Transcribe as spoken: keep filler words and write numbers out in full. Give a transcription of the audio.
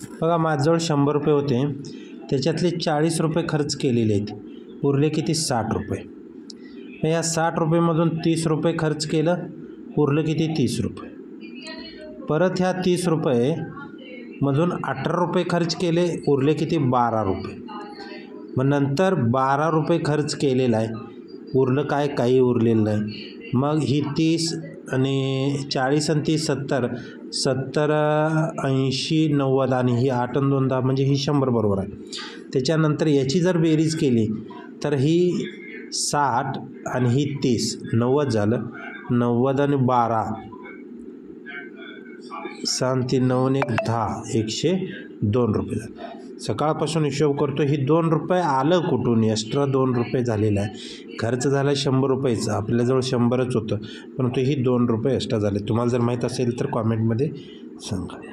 बघा माझ्याजवळ शंभर रुपये होते, त्याच्यातले चाळीस रुपये खर्च केलेले आहेत, उरले किती साठ रुपये. मग या साठ रुपयेमधून तीस रुपये खर्च केलं, उरलं किती तीस रुपये. परत ह्या तीस रुपये मधून अठरा रुपये खर्च केले, उरले किती बारा रुपये. मग नंतर बारा रुपये खर्च केलेला आहे, उरलं काय, काही उरलेलं नाही. मग ही तीस आणि चाळीस आणि तीस सत्तर, सत्तर ऐंशी नव्वद आणि ही आठ आणि दोन दहा म्हणजे ही शंभर बरोबर आहे. त्याच्यानंतर याची जर बेरीज केली तर ही साठ आणि ही तीस नव्वद झालं. नव्वद आणि बारा सहा तीन नऊ एक दहा, एकशे दोन रुपये झाले. सकाळपासून हिशोब करतो, ही दोन रुपये आलं कुठून, एक्स्ट्रा दोन रुपये झालेला आहे. खर्च झाला शंभर रुपयेचं, आपल्याजवळ शंभरच होतं, परंतु ही दोन रुपये एक्स्ट्रा झाले. तुम्हाला जर माहीत असेल तर कॉमेंटमध्ये सांगा.